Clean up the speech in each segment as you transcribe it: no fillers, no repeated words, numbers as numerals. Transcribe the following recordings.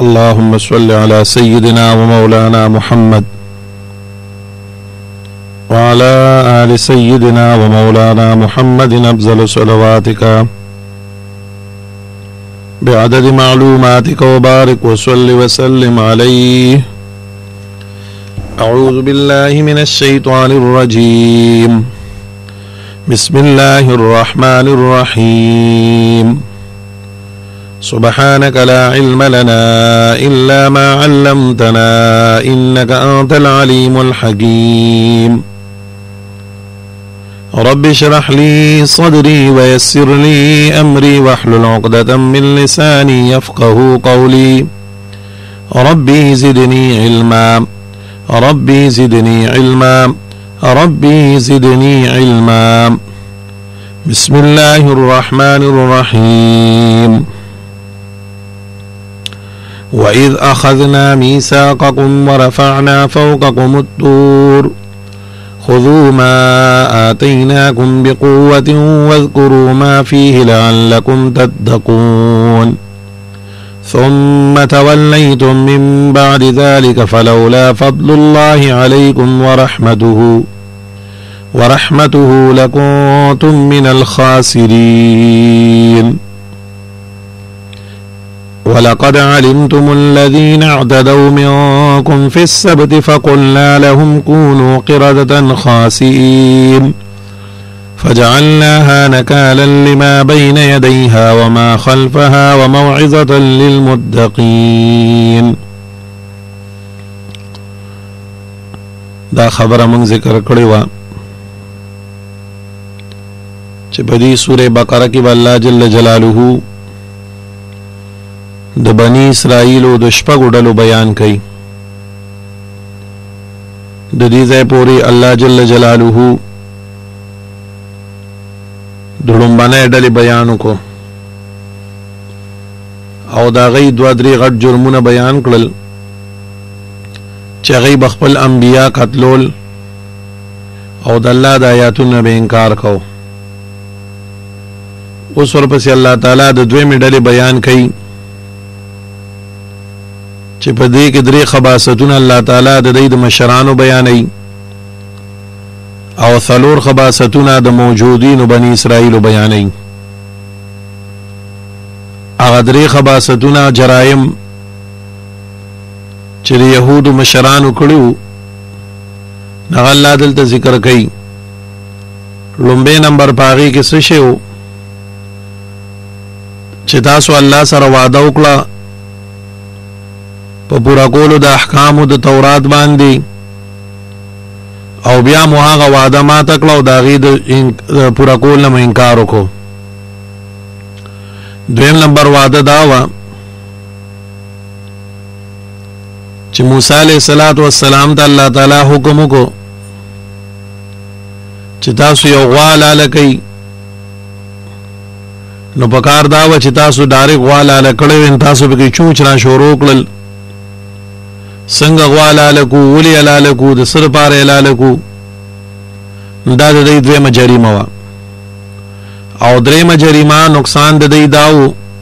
اللهم صل على سيدنا ومولانا محمد وعلى آل سيدنا ومولانا محمد أفضل صلواتك بعدد معلوماتك وبارك وصل وسلم عليه. أعوذ بالله من الشيطان الرجيم. بسم الله الرحمن الرحيم. سبحانك لا علم لنا إلا ما علمتنا إنك أنت العليم الحكيم. رب اشرح لي صدري ويسر لي أمري واحلل عقدة من لساني يفقه قولي. ربي زدني علما ربي زدني علما ربي زدني علما. بسم الله الرحمن الرحيم. وإذ أخذنا ميثاقكم ورفعنا فوقكم الطور خذوا ما آتيناكم بقوة واذكروا ما فيه لعلكم تتقون ثم توليتم من بعد ذلك فلولا فضل الله عليكم ورحمته لكنتم من الخاسرين. ولقد علمتم الذين اعتدوا منكم في السبت فقلنا لهم كونوا قردة خاسئين فجعلناها نكالا لما بين يديها وما خلفها وموعظة للمتقين. دا خبر من ذکر کړی و چې په دې سورې بقره کې الله جل جلاله د بنی اسرائیل او د شپږو ډلو بیان کړي. د دې ځای پورې الله جل جلاله د لومبنۍ ډلې بیان وکړو او د هغې دوه درې غټ جرمونه بیان کړل چې هغې به خپل انبیا قتلول او د الله د آیاتونو به انکار کو. اوس ورپسې الله تعالی د دویمې ډلې بیان کوي چې په دې کې درې خباستونه الله تعالی د دې د مشرانو بیانوي او څلور خباستونه د موجودینو بنی اسرائیل بیانوي. هغه درې خباستونه جرایم چې د یهودو مشرانو کړیو هغه الله دلته ذکر کوي. لومبی نمبر په هغې کې څه شی و چې تاسو الله سره وعده وکړه په پورا کولو د احکامو د تورات باندې او بیا مو هغه وعده ماته کړه او د هغې د پورا کول نه مو انکار وکړو. دویم نمبر وعده دا وه چې موسی علیه السلام ته الله تعالی حکم وکړو چې تاسو یو غوا حلاله کوئ نو پکار دا وه چې تاسو ډایرکټ غوا حلاله کړی وئ تاسو پکې چوچ را شروع کړل. څنګه غوا حلاله کو ولې حلاله کو د څه دپاره حلاله کو نو دا د دوی دویمه جریمه وه. او درېیمه جریمه نقصان د دوی دا و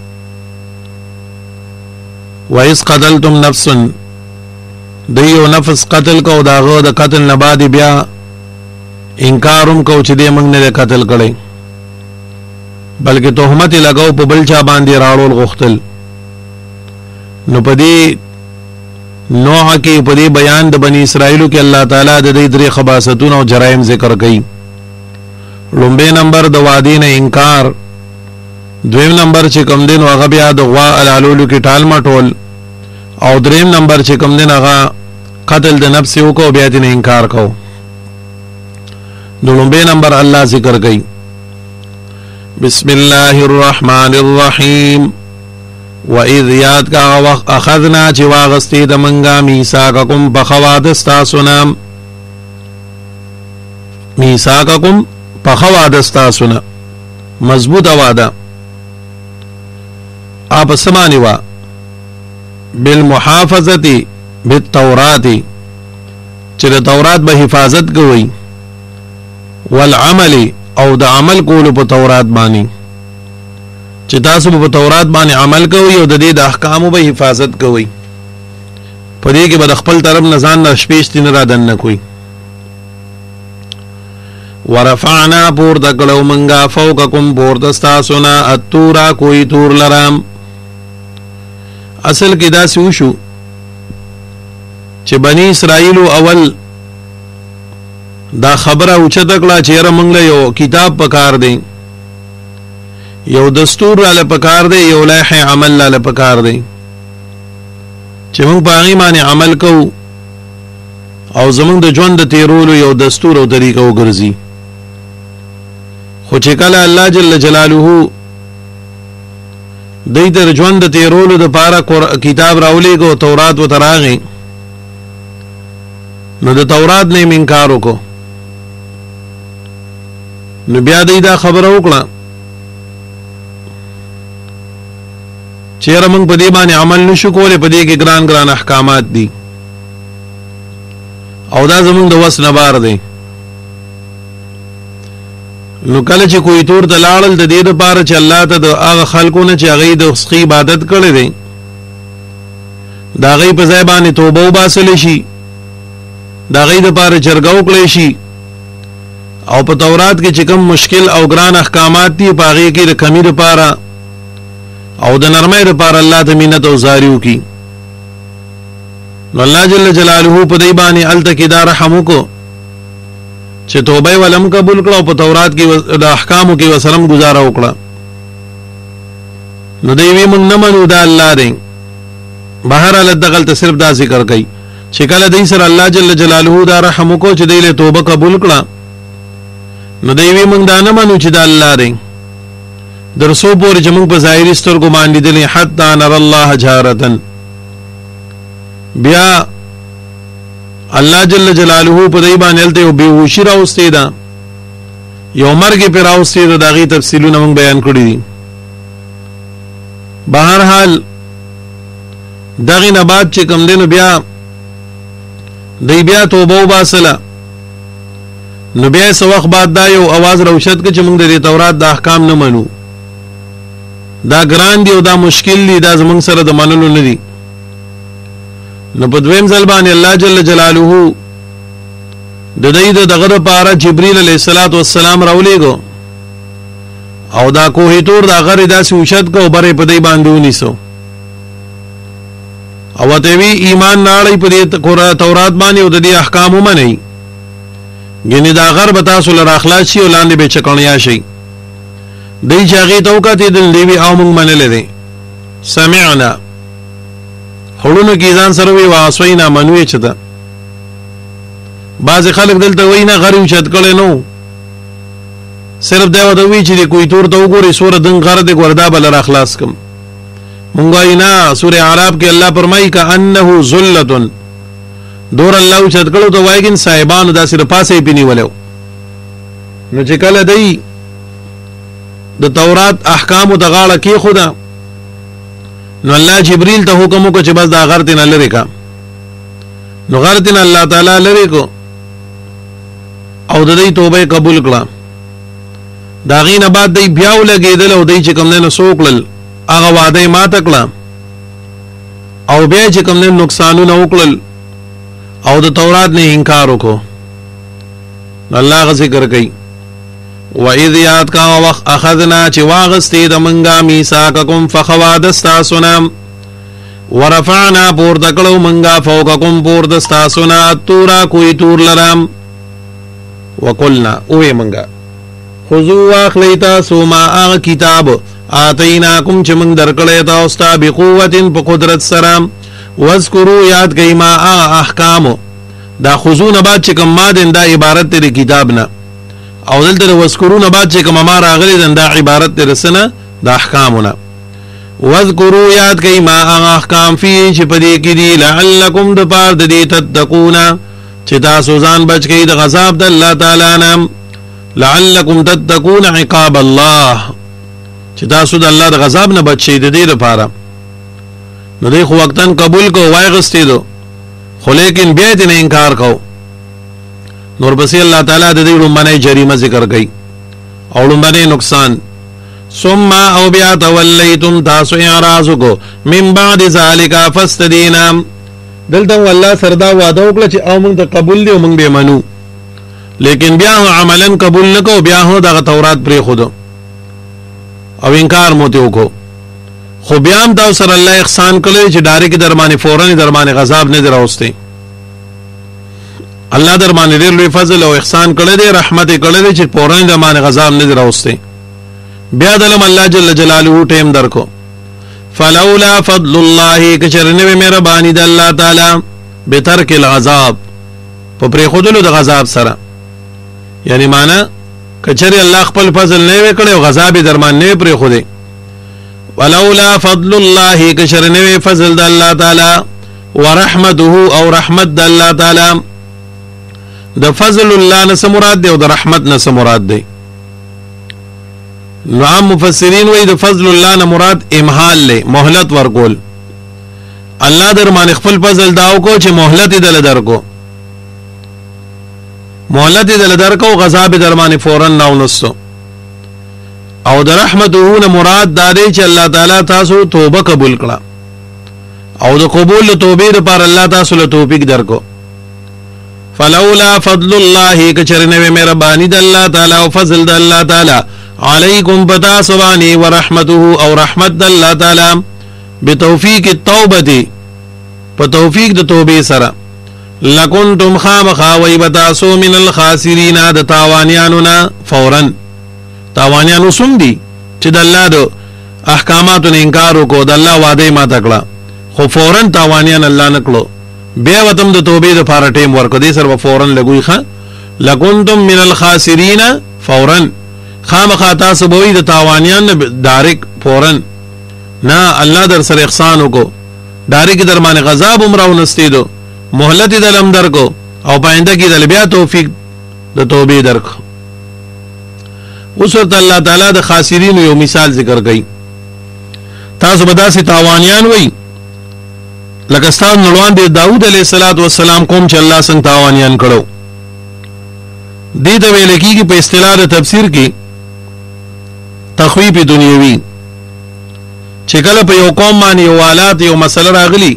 وإذ قتلتم نفسا دوی یو نفس قتل کو د هغه د قتل نه بعد بیا انکار هم کو چې دې موږ نه دی قتل کړی بلکې تهمت یې لګو په بل چا باندې راړول غوښتل. نو په دې نوح کې په دې بیان د بنی اسرائیلو کې الله تعالی د دې درې خباستونه او جرایم ذکر کوي. لومبی نمبر د وعدې نه انکار، دویم نمبر چې کوم دین هغه بیا د غوا حلالولو کې ټال مټول، او دریم نمبر چې کوم دین هغه قتل د نفس وکړو بیا دې نه انکار کو. د لومبی نمبر الله ذکر کوي بسم الله الرحمن الرحیم. وَإِذْ یاد کا وقت اخذنا چې واغستی د منګه میثاقکم بخواد استاسنا، میثاقکم بخواد استاسنا مضبوط وعده آپ سمانی وا بالمحافظت بالتورات چې د تورات به حفاظت کوي، والعمل او د عمل کولو په تورات باندې چې تاسو په تورات باندې عمل کوئ او د دې د احکامو به حفاظت کوئ په دې کې به د خپل طرف نه ځان نه شپېشتي نه رادننه کوئ ورفعنا پورته کړو منګه فوقکم پورته ستاسو نه الطور کوی تور لرام اصل کې داسې وشو چې بني اسرائیل اول دا خبره اوچته کړه چې یاره موږ له یو کتاب پکار دی یو دستور راله پکار دی یو لایحه عمل راله پکار دی چې موږ په هغې باندې عمل کوو او زموږ د ژوند د تیرولو یو دستور او طریقه وګرځي خو چې کله الله جل جلاله دوی ته ژوند د تیرولو دپاره کتاب راولېږه تورات ورته راغی نو د تورات نه یې انکار وکړو نو بیا دوی دا خبره وکړه چې یاره موږ په دې باندې عمل نشو کولی په دې کې ګران ګران احکامات دي او دا زموږ د وس نه بار دی نو کله چې کوی تور ته لاړل د دې دپاره چې الله ته د هغه خلکو نه چې هغوی د سخي عبادت کړی دی د هغوی په ځای باندې توبه وباسلی شي د هغوی دپاره جرګه وکړی شي او په تورات کې چې کوم مشکل او ګران احکامات دي په هغې کې د کمي دپاره او د نرمۍ دپاره الله ته مینت او زاري وکړي نو الله جل جلاله په دې باندې هلته کې دا رحم وکړو چې توبه یې ولم قبول کړه او په تورات کې د احکامو کې ورسره هم ګزاره وکړه نو دوی وی موږ نه منو دا الله دی بهرحال دغلته صرف دا ذکر کوي چې کله دوی سره الله جل جلاله دا رحم وکړو چې دوی له توبه قبول کړه نو دوی وی موږ دا نه منو چې دا الله دی در څو پورې چې موږ په ظاهري سترګو باندې لیدلي حتی نر الله جهرة بیا الله جل جلاله په دې باندې هلته یو بېهوشي راوستې ده یو مرګ پې راوستې ده د هغې تفصیلونه موږ بیان کړي دي بهرحال دغې نه بعد چې کوم دی نو بیا دی بیا توبه وباسله نو بیا څه وخت بعد دا یو اواز راوچت که چې موږ د دې تورات د احکام نه منو دا ګران دي او دا مشکل دي دا زموږ سره د منلو نه دي نو په دویم ځل باندې الله جل جلاله د دوی د دغه دپاره جبریل علیه الصلاة والسلام راولېږو او دا کوه تور د هغه داسې اوچت که او بر یې په دوی باندې ونیسو او ورته وي ایمان نه اړئ په دې تورات باندې او د دې احکام ومنئ یعنې دا غر به تاسو له راخلاص شي او لاندې به چکڼیا شي دوی چې هغې ته وکتېدل دوی وي او موږ منلی دی سمعنا خړونو کې ځان سره وي وعصینا منو یې چې ده بعضې خلک دلته وایي نه غر یې اوچت کړی نو صرف دی ورته وایي چې د کوی تور ته وګورئ څومره دنګ غر دی ګوره دا به له راخلاص کړم مونږ وایي نه سورې اعراف کې الله فرمایي کانه ذلة دور الله اوچت کړو ته وایي کن صاحبانو داسې د پاسه یې پې نیولی نو چې کله دی د تورات احکامو ته غاړه کېښوده نو الله جبریل ته حکم وکړه چې بس دا غر تېنه لرې کا نو غر تېنه الله تعالی لرې کو او د دوی توبه یې قبول کړه د هغې نه بعد دوی بیا ولګېدل او دوی چې کوم دی نو څه وکړل هغه وعده یې ماته کړه او بیا چې کوم دی نقصانونه وکړل او د تورات نه انکار وکړو الله هغه ذکر کوي وَإِذْ یاد کا وقت اخذنا چې واغستې د منګه میثاقکم فخوا ستاسو نه ورفعنا پورته کړو منګه فوقکم پورته ستاسو نه الطور کوی تور لرم وقلنا اوې منګه خذوا واخلئ تاسو ما هغه کتاب آتیناکم چې موږ درکړی تاسو ته بقوة په قدرت سره واذکروا یاد کئ ما هغه احکامو دا خذو نه بعد چې کوم ما دین دا عبارت دی د کتاب نه او دلته د واذکروا نه بعد چې کوم ما راغلی دی دا عبارت دی رسنه د احکامونه واذکروا یاد کئ ما هغه احکام فی چې په دې کې دي لعلکم د پاره د دې تتقون چې تاسو ځان بچ کئ د غضب د الله تعالی نه لعلکم تتقون عقاب الله چې تاسو د الله د غضب نه بچ شئ د دې لپاره نو دوی خو وقتاً قبول کو وایغستې دو خو لیکن بیا یې نه انکار کو نور پسې الله تعالی د دې لومبنۍ جریمه ذکر کوي او لومبنۍ نقصان ثم او بیا تولیتم تاسو اعراض کو من بعد ذالک فاستدینا دلته والله سردا وعده وکړه چې او موږ ته قبول دی او موږ به منو لیکن بیا عملا قبول نکو بیا هو دغه تورات پرې خود او انکار مو ته وکړو خو بیا هم تاسو سره الله احسان کړی چې ډایرک در باندې فورن در باندې غضب نه دراوسته الله در باندې ډېر لوی فضل او احسان کړی دی رحمت کړی دی چې فورن در باندې غضب نه دراوسته بیا دلم الله جل جلاله ټیم درکو فلولا فضل الله کچرنه مهربانی د الله تعالی بترک العذاب په پرې خودلو د غضب سره یعنی معنا کچری الله خپل فضل نه وکړي او غضب درمان نه پرې خوده ولولا فضل الله کشرنه فضل د الله تعالی ورحمته او رحمت د الله تعالی د فضل الله نه مراد دی او د رحمت نه مراد دی نو عام مفسرین وایي د فضل الله نه مراد امهال له مهلت ورکول الله در باندې خپل فضل داو کو چې مهلت دل درکو مهلت دل درکو غضب در باندې فورن نو نسو او د رحمته نه مراد داري چې الله تعالی تاسو توبه قبول کړه او د قبول توبې لپاره الله تاسو له توفیق درکو فلولا فضل الله کچرنه مهربانی د الله تعالی او فضل د الله تعالی علیکم بتا سبحانه ورحمته او رحمت د الله تعالی بتوفیق التوبه په توفیق د توبې سره لکنتم خامخا وی بتاسو من الخاسرین د تاوانیانو فورا تاوانیانو سم دي چې د الله د احکاماتو نه انکار وکړو د الله وعده ما تکړه خو فورا تاوانیان الله نکړو بیا وتم د توبې د فار ټیم ورکو دي سره فورا لګوي ښه لکنتم من الخاسرین فورا خامخا تاسو بوي د تاوانیان دارک فورا نه الله در سره احسان وکړو دارک در باندې غضب عمرو نستیدو مهلت دلم درکو او پاینده کې د بیا توفیق د توبې درکو اوس ورته الله تعالی د خاسرین یو مثال ذکر کړي تاسو به داسې تاوانیان وي لکه ستاسو نړوان دی داوود علیه السلام قوم چې الله څنګه تاوانیان کړو دې ته ویل کېږي په اصطلاح د تفسیر کې تخویف دنیوي چې کله په یو قوم باندې یو حالات یو مسله راغلی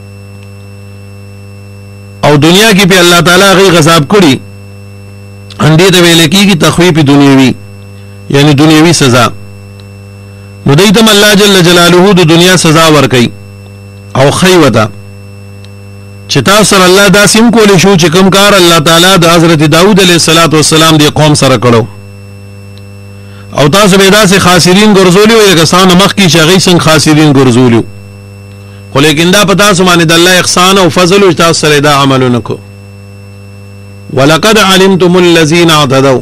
او دنیا کې په الله تعالی غي غضب کړی اندې ته ویل کېږي تخویف دنیوي یعنی دنیوي سزا نو دیتم الله جل جلاله د دنیا سزا ورکي او خیوتا چې تاسو الله داسیم کولی شو چې کوم کار الله تعالی د حضرت داوود علیه السلام دی قوم سره کړو او تاسو به داسې خاسرین ګرځولیو یا کسان مخ کی شغی څنګه خاسرین ګرځولیو خو لیکن دا پتا سو باندې د الله احسان او فضل او تاسو سره دا عملونه کو ولقد علمتم الذين اعتدوا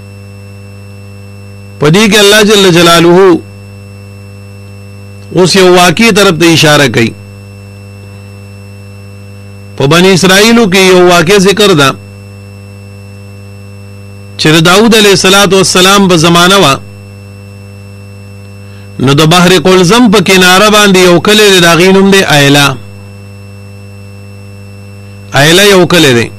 پدې کې الله جل جلاله اوس یو واقعي طرف ته اشاره کوي په بنی اسرائیلو کې یو واقع ذکر ده چې داوود علیه السلام په زمانہ وا نو د بحر قلزم په کناره باندې یو کلی د غینوم دی ایلا یو کلی دی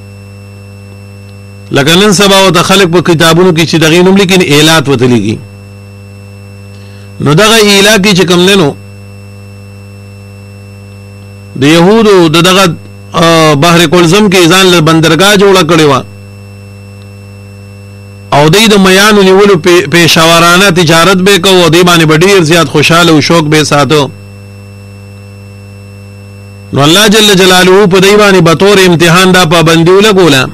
لکه نن سبا او د خلق په کتابونو کې چې د غینوم لیکن ایلات وته لګي نو دغه ایلا کې چې کوم ننو د يهودو دغه بحر قلزم کې ځان له بندرګاه جوړه کړې و او د میانو نیولو پیشاورانه تجارت به کو او د باندې ډیر زیات خوشاله او شوق به ساتو نو الله جل جلاله په دای باندې به تور امتحان دا پابندي ولګولا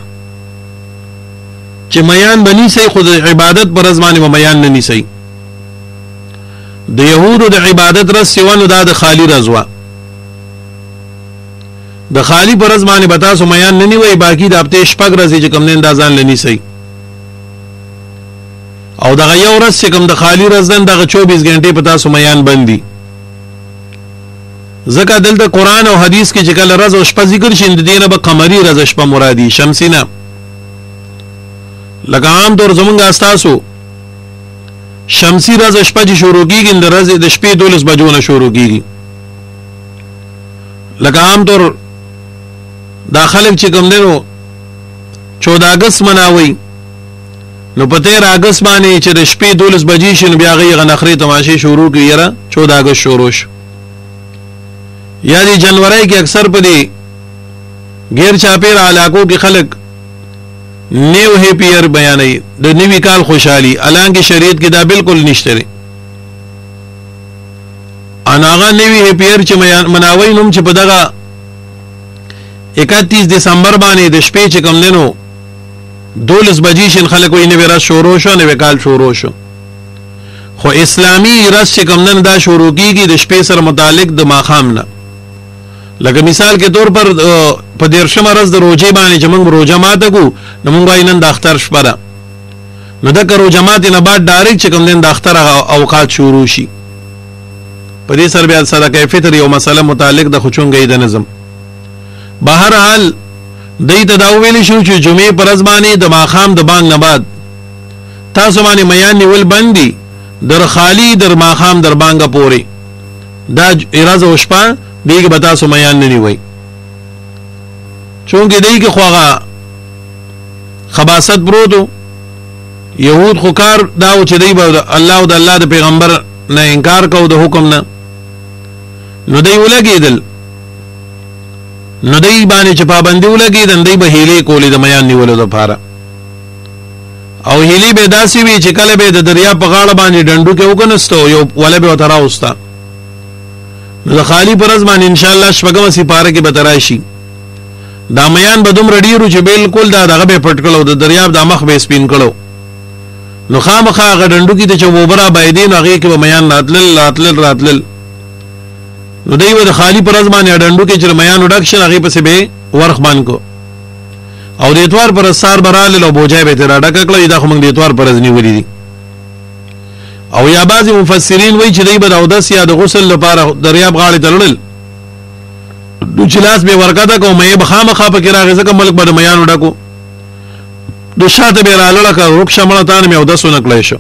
چې میان بني سي خود عبادت پر ازمانه و میان نه نيسي د يهودو د عبادت رس سیوانو دا د خالی رضوا د خالی پر ازمانه بتا سو میان نه نیوي باقی د هفته شپږ ورځې چې کوم نه اندازان لنی سي او دغه یو ورځ چې کوم د خالی ورځ دغه 24 غنټې پتا سو میان بندي زکه دلته قران او حدیث کې چې کله ورځ او شپه ذکر شین د دینه به قمری ورځ شپه مرادي شمسی نه لکه عام طور زمونږ استاسو شمسی ورځ شپه چې شروع کیږي د ورځې د شپې 12 بجو نه شروع کیږي لکه عام طور دا خلک چې کوم دینو 14 اگست مناوي نو په 13 اگست باندې چې د شپې 12 بجې شي نو بیا غي غنخري تماشې شروع کی یره 14 اگست شروع شو یا دی جنوري کې اکثر په دي غیر چاپیر علاقو کې خلک نیو هیپیر بیانوي د نوی کال خوشحالي الانکه شریعت کې دا بالکل نشته لري اناغه نوی هیپیر چې مناوي نوم چې په دغه 31 دسمبر باندې د شپې چې کوم دینو 12 بجې شین خلک ویني ورځ شروع شو نو کال شروع شو خو اسلامی ورځ چې کوم نن دا شروع کیږي د شپې سره متعلق د ماخام نه لکه مثال کے طور پر په 13 ورځ د روزه باندې چې موږ روزه ماته کو نو موږ نن د اختر شپه ده نو د روزه ماته نه بعد ډایرکټ چې کوم دین د اختر اوقات شروع شي په دې سره بیا صدقه فطر یو مسله متعلق د خچونګې د نظم بهر حال دای ته دا ویل شو چې جمعې پر ورځ باندې د ماخام د بانګ نه بعد تاسو باندې میان نیول بندي در خالی در ماخام در بانګه پوري دا اراده او شپه دیګه بتا سو میان نه نیوي چونګې دای کې خواغه خباست برودو يهود خو کار دا او چې دی به الله او د الله د پیغمبر نه انکار کو د حکم نه نو دی ولګیدل نو دی باندې چې پابندي ولګیدل دی به هیلې کولې د میان نیولو لپاره او هیلې به داسې وی چې کله به د دریا په غاړه باندې ډندو کې وکنهستو یو ولا به وتراوستا نو د خالی پر ځمان ان شاء الله شپږم سپاره کې به تراشي دا میان به دومره ډیرو چې بالکل دا دغه به پټکلو د دریاب د مخ به سپین کړو نو خامخا غډندو کې ته وبرا بایدین هغه کې به میان راتلل نو دوی د خالی پر ځمان ډندو کې چې میان وډکشن هغه پسې به ورخ باندې کو او د اتوار پر سار براله لو بوجای به تر ډکه کړی دا خو موږ د اتوار پر ځنی ولې دي او یا بعضی مفسرین وایي چې دوی به د اودس یا د غسل لپاره دریاب غاړه تړل دو چلاس به ورکاته کو مې بخامخه په کې راغی ځکه ملک به میان وډکو دو شاته به رااله کا روک شملتان مې اودس نکړې شو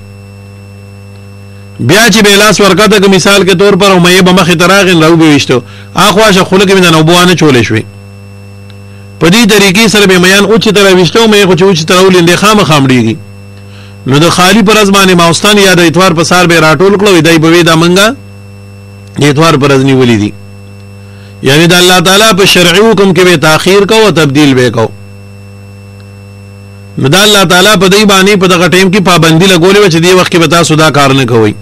بیا چې به لاس ورکاته کو مثال کے طور پر مې به مخه تراغین راو به وشتو اخواشه خلک مې نه وبوانه چولې شوې په دې طریقې سره به میان او چې تر وشتو مې خو چې تر ولې خامخه مړیږي نو د خالی پر ازمانه ماوستان یا د اتوار په سار به راټول کړو دای په وی دا منګه د اتوار پر ازنی ولې دي یعنی د الله تعالی په شرعي حکم کې به تاخير کو او تبديل به کو نو د الله تعالی په دای باندې په دغه ټیم کې پابندي لګولې و چې دی وخت کې به تاسو دا کار نه کوئ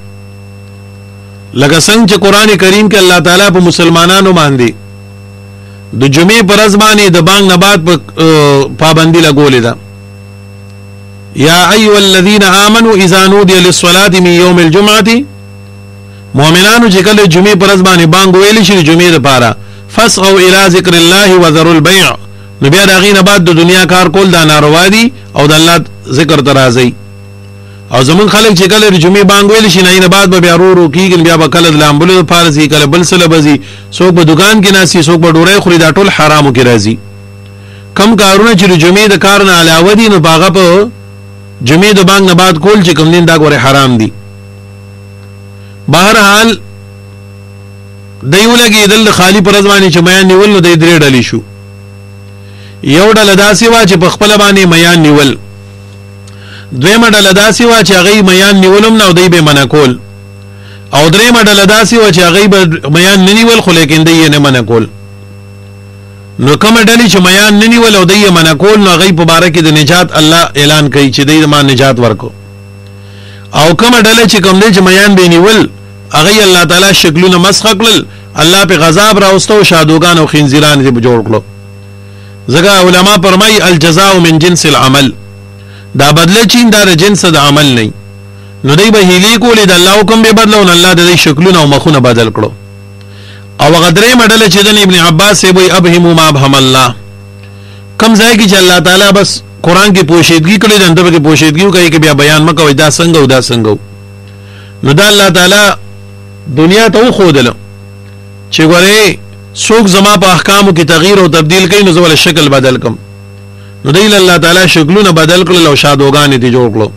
لکه څنګه چې قران کریم کې الله تعالی په مسلمانانو باندې د جمعې پر ازمانه د بانګ نه بعد پابندي لګولې ده يا أيها الذين آمنوا إذا نودي للصلاة من يوم الجمعة مؤمنانو چې کله جمعې پر ورځ باندې بانګ ویل شي جمعې لپاره فاسعوا إلى ذكر الله وذروا البيع نو بیا دغه نه بعد د دنیا کار کول دا ناروا دي او د الله ذکر ترازی او زمون خلک چې کله جمعې بانګ ویل شي نه بعد به بیا ورو کیږي بیا به کله د لامبلو فارزي کله بل سره بزي څوک په دکان کې ناسي څوک په ډوړې خوري دا ټول حرامو کې راځي کم کارونه چې جمعې د کار نه علاوه دي نو باغه په جمعې د بانګ نه بعد کول چې کوم دین دا غوړې حرام دي بهر حال دیولګي دل خالی پر ځواني چې میان نیول نو د درې ډلې شو یو ډله داسې وا چې په خپل باندې میان نیول دویمه ډله داسې وا چې هغه میان نیولم نو دی به منع کول او دریمه ډله داسې وا چې هغه به میان نه نیول خو لیکن دی نه منع کول نو کوم ډلې چې میان نه نیول او دی منع کول نو هغه په باره کې د نجات الله اعلان کوي چې دی ما نجات ورکو او کوم ډلې چې کوم دی چې میان به نیول هغه الله تعالی شکلونه مسخ کړل الله په غضب راوستو شادوغان او خنزیران دې جوړ کړو زګه علما فرمای الجزاء من جنس العمل دا بدله چین دا جنس د عمل نه نو دی به هیلې کولې د الله حکم به بدلون الله د شکلونه او مخونه بدل کړو او غدرې مدل چې د ابن عباس وی ابهم ما ابهم الله کم ځای کې چې الله تعالی بس قران کې پوښتګي کړي د اندر کې پوښتګي کوي کې بیا بیان مکوې دا څنګه او دا څنګه نو دا الله تعالی دنیا ته خودل چې ګوره څوک زما په احکامو کې تغییر او تبديل کوي نو زول شکل بدل کم نو دی الله تعالی شکلونه بدل کړل او شادوغان دي جوړ کړو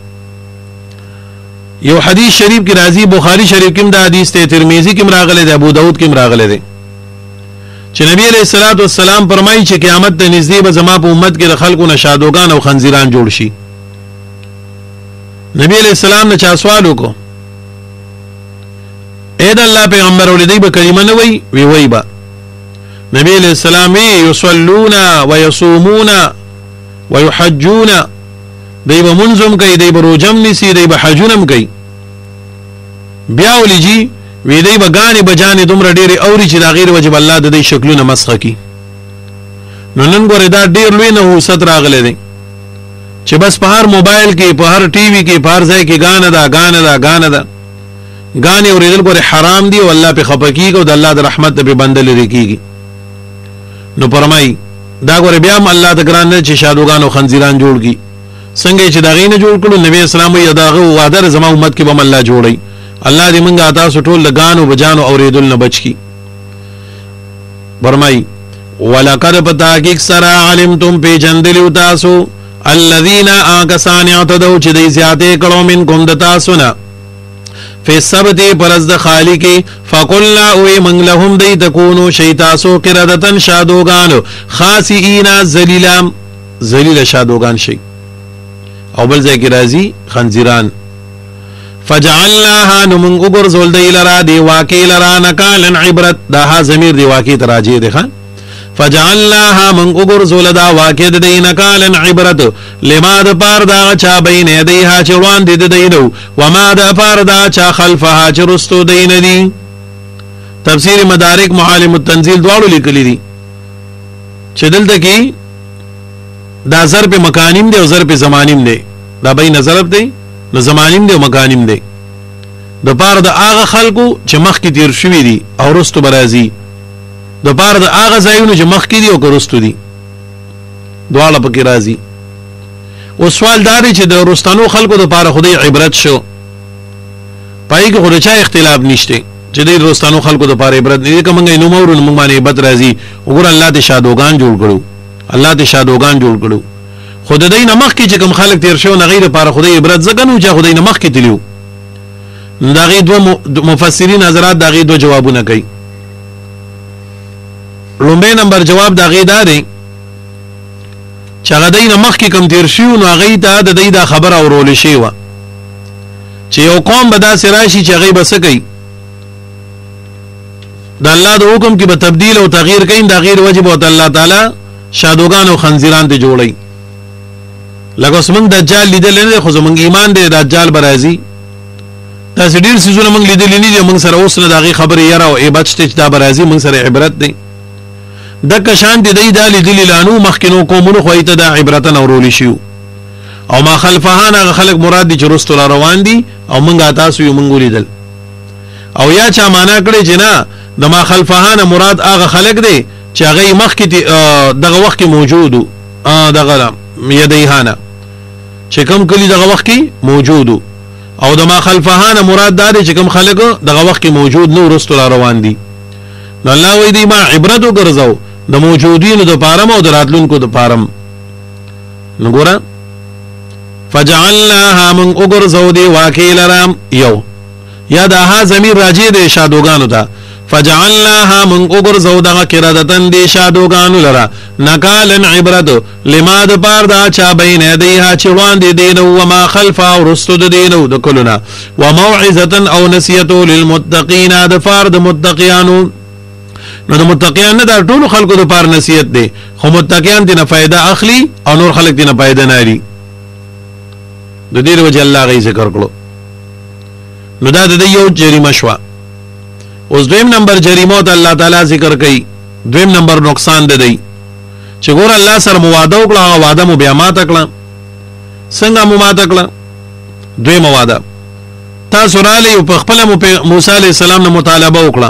یو حدیث شریف کې راځي بخاری شریف کې دا حدیث ته ترمذی کې راغلی دی ابو داود کې راغلی دی چې نبی علیہ الصلوۃ والسلام فرمایي چې قیامت ته نږدې به زما په امت کې د خلکو نشادوغان او خنزیران جوړ شي نبی علیہ السلام نه چا سوال وکړو اے د الله پیغمبر ولدی به کلمه نه وی با نبی علیہ السلام یصلون ويصومون ويحجون دی به منظم کوي دی به روزم نسی دی به حجونم کوي بیا ولجی وی دی به غانې بجانې دومره ډېرې اوري چې دا غیر وجب الله د دې شکلونه مسخه کی نو نن ګوره دا ډېر لوی نحوست راغلی دی چې بس په هر موبایل کې په هر ټي وي کې په هر ځای کې غانه ده غانې اورېدل ګوره حرام دي او الله په خفه کیږي او د الله د رحمت په بنده لري کیږي نو فرمای دا ګوره بیا هم الله د ګران نه چې شادوغان او خنزیران جوړ کی څنګه چې دا غینه جوړ کړو نبی اسلام یې داغه وعده زما امت کې به الله جوړي الله دې موږ تاسو ټول لګانو بجانو اوریدل نه بچ کی فرمای ولقد بتاکک سرا علمتم پی جندلو تاسو الذين آکسان اعتدوا چې دې زیاته کړو من کوم د تاسو نه فی السبت پرز د خالق فقلنا او من لهم دی تکونو شیتاسو قردتن شادوغان خاسئین ذلیل شادوغان شي او بل ځای کې راځي خنزیران فجعلناها نمن وګرځول دی لرا دی واقع لرا نکالن عبرت دا ها ضمیر دی واقع تراجه دی خان فجعلناها من وګرځول دا واقع دی نکالن عبرت لما د پار دا چا بین یدیها چوان دی دینو وما د پار دا چا خلفها چرستو دین دی تفسیر مدارک معالم التنزیل دواړو لیکلي دي چې دلته کې دا ضرب مکانیم دی او ضرب زمانیم دی دا بین ضرب دی نو زمانیم دی او مکانیم دی د پاره د هغه خلکو چې مخ کې تیر شوی دي او رستو برازي د پاره د هغه ځایونو چې مخ کې دي او رستو دي دواړه پکې راځي او سوال دا دی چې د رستانو خلکو د پاره خدای عبرت شو پای کې خو چا اختلاف نشته چې د رستانو خلکو د پاره عبرت نه کومه نو مورن موږ باندې عبرت راځي وګور الله دې شادوغان جوړ کړو الله دې شادوغان جوړ کړو خود دې نمخ کې چې کوم خلک تیر شو نه غیر پر خدای عبرت زګنو چې خدای نمخ کې تلیو دا غي دو مفسرین حضرات دا غي دو جوابونه کوي لومبه نمبر جواب دا غي داري چې غدای نمخ کې کوم تیر شو نو غي ته د دې دا خبر اورول شي و چې یو قوم به دا سراشي چې غي بس کوي د الله د حکم کې به تبديل او تغییر کین دا غیر واجب او الله تعالی شادوغان او خنزیران ته جوړي لکه اسمن دجال لیدل نه خو زمونږ ایمان دی دجال برازي تاسو ډیر سيزونه مونږ لیدل نه دي مونږ سره اوس نه دغه خبره یره او ایبت چې دا برازي مونږ سره عبرت دی دک شان دی د لیدل لانو مخکینو قومونو خو ایت دا عبرتن اورول شي او ما خلفهان خلق مراد دي چې رستو روان دي او مونږه تاسو یو مونږ لیدل او یا چا معنا کړي چې نه د ما خلفهان مراد هغه خلق دي چې هغه مخ کې دغه وخت کې موجودو دغه یدیهانه چې کوم کلی دغه وخت کې موجودو او د ما خلفهانه مراد دا چې کوم خلک دغه وخت کې موجود نو رستو روان دي نو الله وی دی ما عبرت وګرځاو د موجودینو د پارم او د راتلونکو د پارم نو ګوره فجعلناها من وګرځاو دی واقع لرام یو یا دا ها ضمیر راجی دی شادوغانو ته فجعلناها من وګرځاو دغه قرادتن دی شادوغانو لرا نکالن عبرت لما د پار دا چا بین یدیها چوان دی دینو وما خلفا ورستو دینو د کلنا وموعظه او نصیحه للمتقین د فار د متقیانو نو د متقیان دا ټول خلکو د پار نصیحت دی خو متقیان دې نه فائدہ اخلي او نور خلک دې نه فائدہ نه لري د دې وجه الله غي ذکر کړو نو دا د یو جریمه شو اوس دویم نمبر جریمه ته الله تعالی ذکر کوي دویم نمبر نقصان ده دی چې ګور الله سره مواده وکړه وعده مو بیا ماته کړه څنګه مو ماته کړه دویم وعده تاسو را لې په خپل موسی عليه السلام نه مطالبه وکړه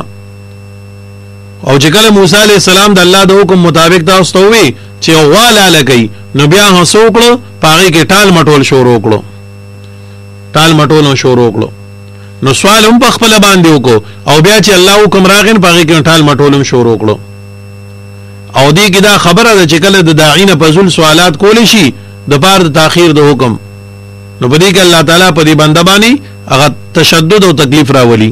او چې کله موسی عليه السلام د الله د حکم مطابق تاسو ته وی چې والا لګي نو بیا هڅه وکړو پاره کې ټال مټول شروع وکړو ټال مټول شروع وکړو نو سوال هم په خپل باندې وکړو او بیا چې الله حکم راغین پاره کې ټال مټولم شروع وکړو او دې کې دا خبره ده چې کله د داعین په ځل سوالات کول شي د بار د تاخير د حکم نو په دې کې الله تعالی په دې بنده باندې هغه تشدد او تکلیف راولي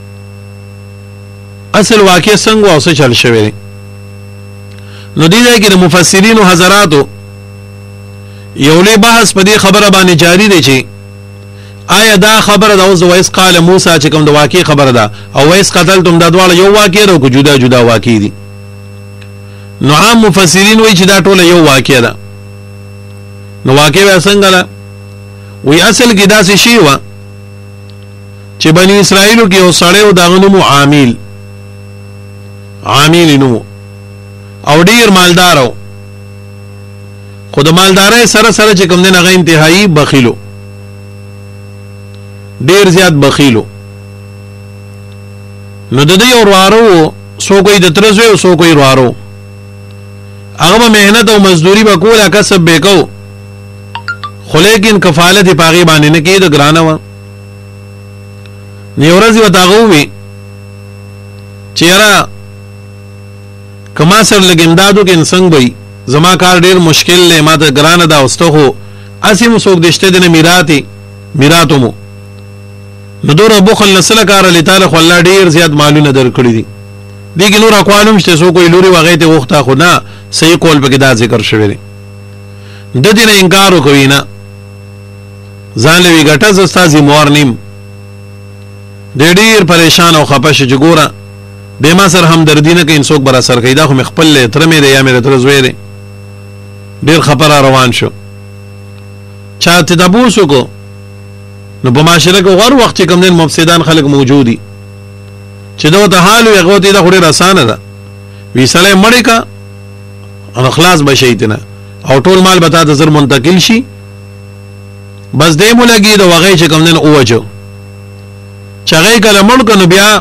اصل واقع څنګه اوسه چل شوی نو دې کې د مفسرین او حضراتو یو له بحث په دې خبره باندې جاری دی چې آیا دا خبره دا اوس وایس قال موسی چې کوم د واقع خبره ده او وایس قتلتم دا دواړه یو واقع ده او جدا جدا واقع دي نو عام مفسرین وایي چې دا ټول یو واقع ده نو واقع څنګه ده وی اصل کې داسې شی و چې بنی اسرائیلو کې یو سړی و دغه نوم عامل نو او ډیر مالدار و خو د مالدارۍ سره سره چې کوم دی هغه انتهایی بخیلو ډیر زیات بخیلو نو د دې ورارو سو کوئی د تر زوی او سو کوئی ورارو هغه مهنت او مزدوری به کوله کسب به کو خو لیکن کفالت پاغي باندې نه کېد ګرانه و نیورزی وتاغو وی چیرې کما سر لګیندادو کې انسان وي زما کار ډیر مشکل له ماته ګرانه دا واستو خو اسی مسوک دشته د میراثو مو نو دوره بخل نسل کار لتاله خو الله ډیر زیات مالونه درکړي دي دغه نور اقوالم شته سو کوئی لوري وغه ته وخته خو نه صحیح قول په کې دا ذکر شوی دی د دې نه انکار وکوي نه ځان لوي ګټه زستازي مور نیم ډیر پریشان او خپه شي ګوره به ما سره هم دردی نه کې انسوک بر اثر کوي دا خو مخبل تر مې یا مې تر زوی دی ډیر خبره روان شو چاته تاسو کو نو په معاشره کې غوړ وخت کوم دین مفسدان خلک موجودي چې دوی ته حال یو غوتی دا خوري رسانه ده وی سلام مړی کا ان اخلاص بشیتنه او ټول مال بتا د زر منتقل شي بس دې مولګي دا وغه چې کوم دین اوجو چغې کله مړ کنو بیا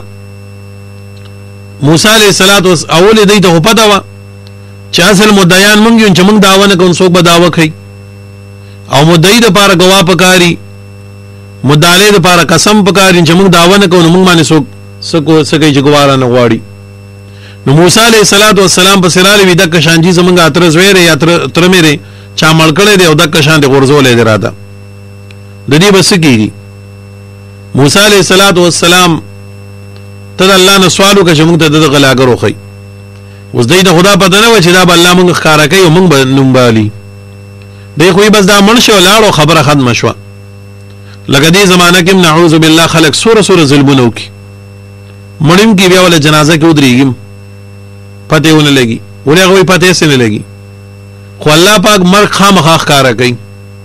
موسی علیہ الصلوۃ والسلام اول دې ته پتا و چې اصل مدعیان مونږ چې مونږ داوا نه کوم څوک به داوا کوي او مدعی د پاره گواه پکاري مدعی د پاره قسم پکاري چې مونږ داوا نه کوو مونږ باندې څوک سکه چې ګواره نه غواړي نو موسی علیہ الصلوۃ والسلام په سراله وی د کشانجی زمونږ اتر زویره یا تر مېره چا ملکړې دی او د کشان دی غرزولې دی راته د دې بس کیږي موسی علیہ الصلوۃ والسلام ته الله نه سوالو کې چې موږ ته د غلاګرو خي اوس دې د خدا په دنه و چې دا الله موږ ښکارا کوي او موږ به نومبالي دی خو بس دا منشو لاړو خبره ختم شوه لکه دې زمانہ کې نعوذ بالله خلق سور ظلمونو کې مړیم کې بیا ول جنازه کې ودرېږم پته ونه لګي ولې غوي پته سره لګي خو الله پاک مرګ خامخا ښکارا کوي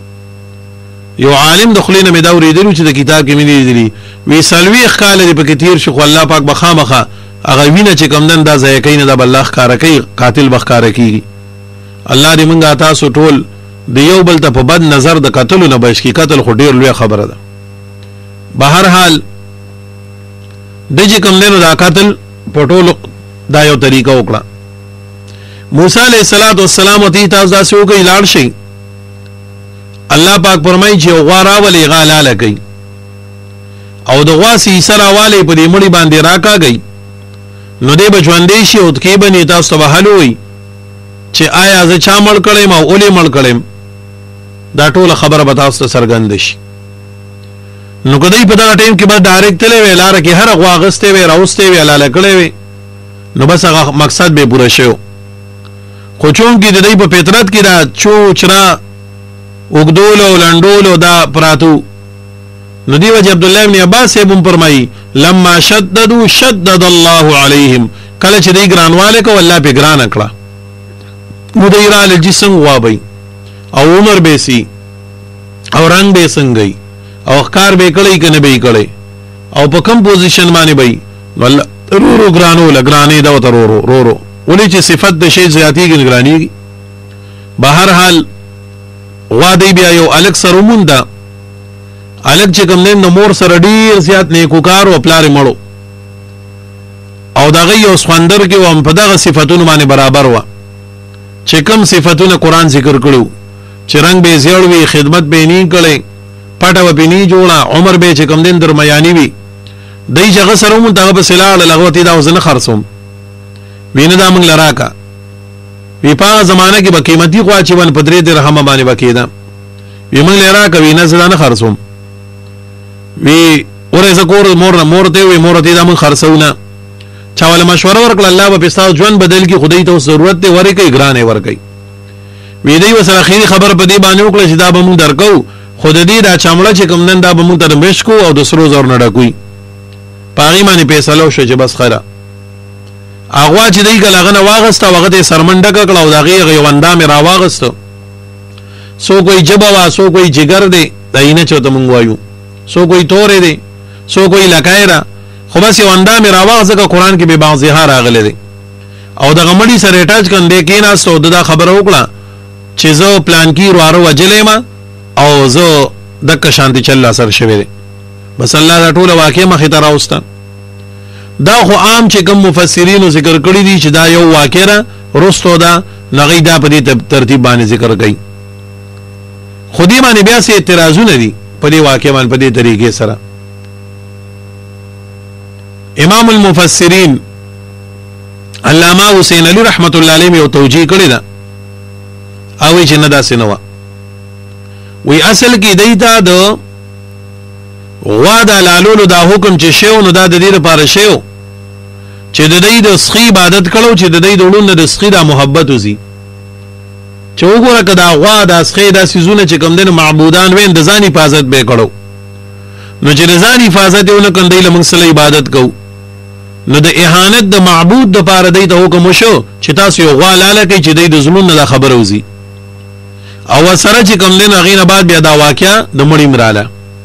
یو عالم دخلینه مې دا ورېدلو چې د کتاب کې مې لیدلی وی سلوي خاله دې پکې تیر شو خو الله پاک بخامخه هغه وینه چې کوم نن دا ځای کین دا الله ښکارا کوي قاتل بخکارا کوي الله دې مونږه تاسو ټول د یو بل ته په بد نظر د قتل نه بچ کی قتل خو ډیر لوی خبره ده بهر حال د چې کوم نن دا قتل پټول دا یو طریقه وکړه موسی علیہ الصلوۃ والسلام ته تاسو دا سو کوي لاړ شي الله پاک فرمایي چې غوارا ولې غالاله کوي او د غواسی سره والي په دې مړي باندې راکاږي نو دې بچوندې شي او کې بني تاسو به حلوي چې آیا زه چا مړ کړم او اولې مړ کړم دا ټول خبره به تاسو سرګند شي نو کدی په دا ټیم کې به ډایرکټ تلې ویلاره کې هر غواغسته وی راوسته وی لاله کړې وی نو بس هغه مقصد به پوره شو خو چون کې د دې په فطرت کې دا چوچرا وګدول او لندول دا پراتو نو دی وجه عبد الله ابن عباس ابن فرمای لما شددوا شدد الله عليهم کله چې دی ګرانواله کو الله په ګران کړه مدیر ال جسم وابي او عمر بیسی او رنگ به څنګه او ښکار به کړی کنه به کړی او په کوم پوزیشن باندې به ول رورو ګرانو لګرانې دا وترورو رورو ولې چې صفت د شی زیاتی ګرانی بهر حال وادي بیا یو الک سروموندا الک چې کوم نن مور سره ډیر زیات نیکوکار او پلار مړو او دغه یو سخندر کې هم په دغه صفاتونو باندې برابر و چې کوم صفاتونه قران ذکر کړو چې رنگ به زیړوي خدمت به نه کړي پټه به نه جوړه عمر به چې کوم دین درمیاني وي دای چې غسر مون دغه په سلاله لغوتی دا وزنه خرصوم وینه دا موږ لراکا وی په زمانہ کې به قیمتي خوا چې ون پدری درهم باندې وکیدا وی موږ لراکا وینه زدان خرصوم وی اورې زکور مور ته وی مور ته دا موږ خرصونه چاوله مشوره ورکړه الله به پستاو ژوند بدل کی خدای ته ضرورت دی ورې کوي ګرانه ور کوي وی دی وسره اخیری خبر په دې باندې وکړه چې دا به موږ درکو خود دې دا چمړه چې کوم نن دا به مونږ ته مشکو او د سرو زر نه ډکوي پاغي باندې فیصله شو چې بس خیره اغوا چې دی ګلغه نه واغسته وغه ته سرمنډه کړه او دغه یو اندام را واغسته سو کوئی جبا وا سو کوئی جگر دی داینه چوته مونږ وایو سو کوئی تورې دی سو کوئی لکایرا خو بس یو اندام را واغسته قرآن کې به بعضه راغله دی او دغه مړی سره اٹاچ کندې کیناستو دا خبره وکړه چې زه پلان کې ورواره وجلې ما او زه دک شانتی چل سر شوی بس الله دا ټول واقع مخې ته راوسته دا خو عام چې کوم مفسرین ذکر کړی دي چې دا یو واقع را رستو دا نغې دا په دې ترتیب باندې ذکر کړي خودی باندې بیا سي اعتراضونه دي په دې واقع باندې په دې طریقې سره امام المفسرین علامه حسین علی رحمت الله علیه یو توجیه کړی دا او چې نه دا سينوا وی اصل کې دیتا د غوا د لالولو دا حکم چې شیو نو دا د دې لپاره شیو چې د دې د سخی عبادت کړو چې د دې د ولون د سخی د محبت وزي چې وګوره کدا غوا د سخی د سيزونه چې کوم دین معبودان وین د ځان حفاظت به کړو نو چې د ځان حفاظت یو نه کندې لمن سره عبادت کو نو د اهانت د معبود د لپاره د حکم شو چې تاسو یو غوا لاله کوي چې د ظلم نه خبر وزي او سره چې کوم دین غینه بعد بیا دا واقعا د مړی مراله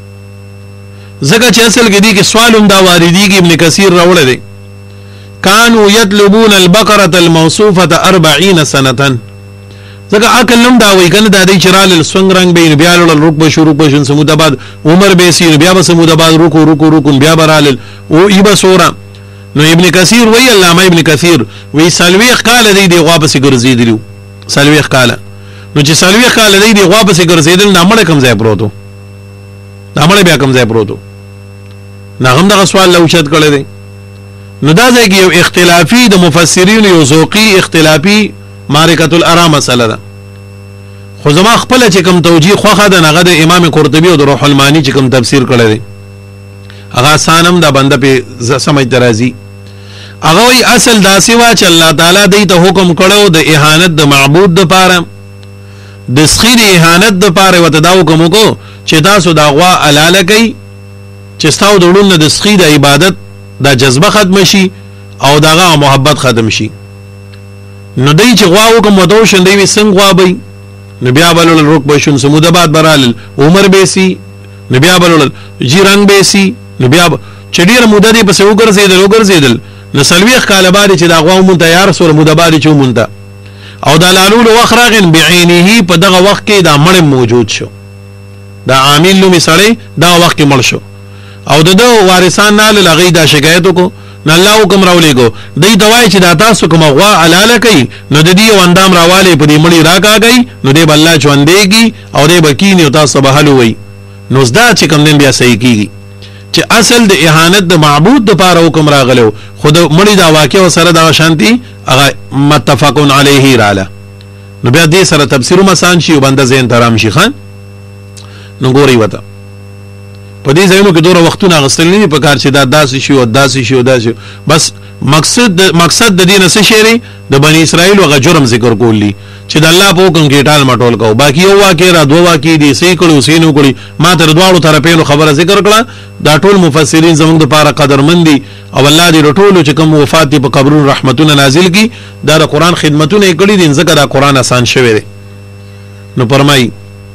زکه چې اصل کې دي کې سوالم دا واردی کې ابن کثیر راوړل دي كانوا يطلبون البقره الموصوفه 40 سنه زکه عقل نم دا وای کنه د دې چرال السنگ رنگ به بیا له رکب شروع بشن سمود بعد عمر به سي بیا به سمود بعد رکو بیا برال او ایبه سورا نو ابن کثیر وی علامه ابن کثیر وی سلویخ قال دی واپس ګرځیدلو سلویخ قال نو چې سلویخ قال دی واپس ګرځیدل نامړ کم ځای پروتو نامړ بیا کم ځای پروتو ناغم دغه سوال لوچت کړی دی نو دا ځکه یو اختلافي د مفسرین یو ذوقي اختلافي معرکۃ الارا مسله ده خو زما خپل چې کوم توجیه خوخه ده هغه د امام قرطبي او د روح المانی چې کوم تفسیر کړی دی هغه سانم دا بنده په سمجھ درازي هغه وی اصل دا سیوا چې الله تعالی دې ته حکم کړو د اهانت د معبود د پاره د سخی د اهانت د پاره وته دا حکم کو چې تاسو دا غوا الاله کوي چې تاسو د ولون د سخی د عبادت دا جذبه ختم شي او دغه محبت ختم شي نو دای چې غوا حکم وته شندې وي څنګه غوا به نبي ابل رکب شون سمود بعد برال عمر بیسی نبي ابل جیرنګ بیسی نبي اب چډیر موده دې پس وګرځیدل نسلويخ کاله باندې چې دا غوا مون تیار سور موده باندې چې مونته او دا لالول وخراغن بعینه په دغه وخت کې دا مړ موجود شو دا عامل نو مثالی دا وخت کې مړ شو او د وارثان نه لغی دا شکایت کو نه الله حکم راولېګو دې دوای چې دا تاسو کوم غوا علاله کوي نو د دې وندام راواله په دې مړی راکاږي نو دې بل چوندېږي او دې بکینی او تاسو به حل وي نو زدا چې کوم دین بیا صحیح کیږي چې اصل د اهانت د معبود د پاره حکم راغلو خود مړی دا واقع سره دا شانتي هغه متفقون علیه رااله نو بیا دې سره تفسیر مسان شي وبنده زین ترام شي خان نو ګوري وته په دې ځایونو کې دوره وختونه غسل نه په کار چې دا داسې شي بس مقصد د دین څه شری د بنی اسرائیل او جرم ذکر کولی چې د الله په حکم کې ټال مټول کو باقي یو واقع را دوه واقع دي سې کړو سینو کړی ما تر دواړو طرفینو خبره ذکر کړه دا ټول مفسرین زموږ د پاره قدرمندي او الله دې ټول چې کوم وفات په قبرونو رحمتونه نازل کی دا د قران خدمتونه کړي دي ځکه دا قران آسان شوی دی نو فرمای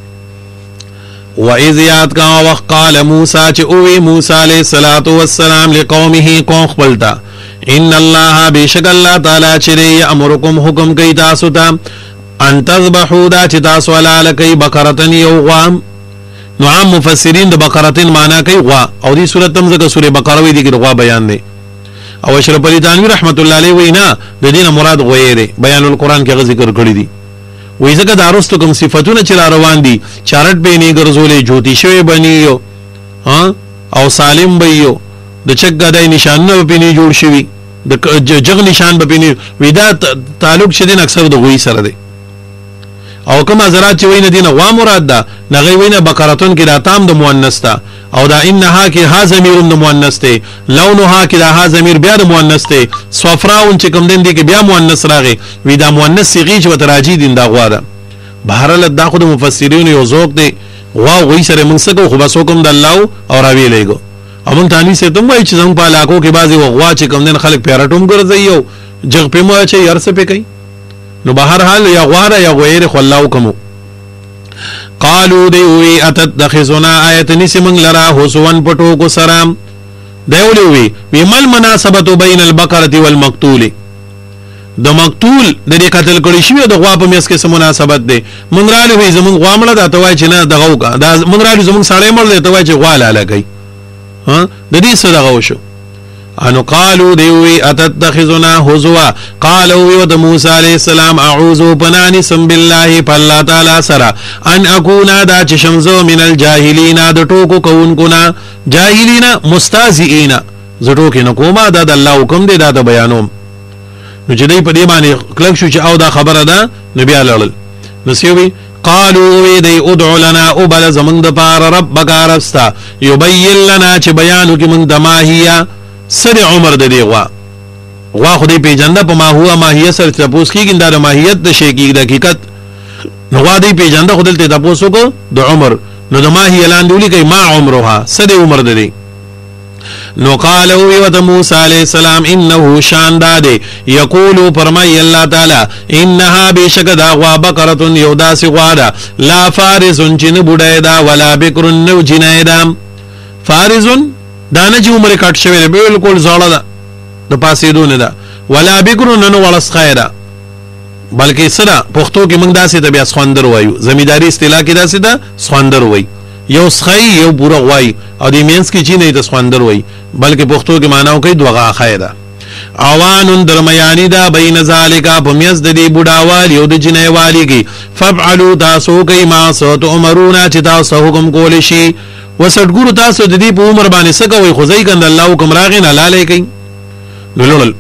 وَإِذْ يَاتْ كَا وَقَالَ مُوسَى چُوِي مُوسَى علیہ الصلوۃ والسلام لقومه قوم خپلتا ان الله بیشک الله تعالی چې امرکم حکم کوي تاسو ته ان تذبحوا دا چې تاسو علاله کوي بقرتن یو غوام نو عام مفسرین د بقرتن معنا کوي غوا او دې سورۃ تم زکه سورې بقره وی دي کې غوا بیان دی او اشرف علی تنویر رحمت الله علیه وینا د دین مراد غوې دی بیان القرآن کې ذکر کړی دی وې زکه داروستو کوم صفاتونه چې روان دي چارټ به نه ګرځولې جوتی شوی بنیو ها او سالم بېو د چګدای نشانونه به نه جوړ شوی د جغ نشان به نه ودا تعلق شدین اکثر د غوي سره دی او کوم حضرات چې وینه دینه وا مراد ده نغې وینه بقرتون کې دا تام د مؤنث تا او دا انها کې ها ضمیر د مؤنث ته لونها کې دا ها ضمیر بیا د مؤنث ته صفراون چې کوم دین دي کې بیا مؤنث راغی وی دا مؤنث صيغه چې وتراجی دین دا غوا ده بهرل دا خود مفسرین یو ذوق دی غوا وای سره موږ سکو خو بس حکم د الله او راوی لګو امون تانی سے تم وای چې زموږ په علاقو کې بعضی غوا چې کوم دین خلک پیراټوم ګرځي یو جګ په مو چې يرسه په کوي نو بهر حال یا غواره یا غویر خو الله حکم قالو دی وی اتتخذنا آیت نسمن لرا حسوان پټو کو سلام دیولی وی مل مناسبت بین البقره والمقتول د مقتول د دې قتل کړي شوی د غوا په میس کې سم مناسبت دی مونږ را لوي زمون غوا مړه دا توای چې نه دغه وکا دا مونږ را لوي زمون سړی مړ دی توای چې غوا لاله کوي ها د دې سره دغه وشو انو قالو دیوی اتتخذنا حزوا قالو د موسی علیہ السلام اعوذ بنانی سم بالله فالله تعالی سرا ان اكون دا چې شمزو من الجاهلین د ټوکو کوونکو نا جاهلین مستهزئین زټو کې نو کومه دا د الله حکم دی دا د بیانوم نو چې دې په دې باندې کلک شو چې او دا خبره ده نبی علل نسیوی قالوا دی ادع لنا وبل زمن د پار ربک ربستا یبین لنا چې بیانو کې من د ماهیه سر عمر د دی غوا خدای پیجنده په ما هوا ماهیه سره تاسو کېږي دا د ماهیت د شی کې د حقیقت نو غوا دی پیجنده خدای ته تاسو کو د عمر نو د ماهیه لاندولي کوي ما عمرها سر عمر د دی نو قال او موسی علیہ السلام انه شان داده یقول فرمای الله تعالی انها بشکدا غوا بقره یودا سی غوادا لا فارس جن بډای دا ولا بکر نو جنیدا فارس دانه چې عمر کټ شوی بالکل زړه ده د پاسې دونه ده ولا بکر نو ولس خیره بلکې سره پښتو کې موږ داسې د بیا سخوندر وایو زمیداری اصطلاح کې داسې ده سخوندر وایي یو سخی یو بوره غوای او دی مینس کې چی نه د سخوندر وایي بلکې پښتو کې معنی کوي دوغه خیره اوان درمیانی دا بین ذالک بمیز د دی بډاوال یو د جنې والی کی فبعلوا تاسو کوي ما سوت عمرونه چې تاسو حکم کول شي وسټګورو تاسو د دې په عمر باندې سکوي خو ځای کند الله حکم راغین لاله کوي لولل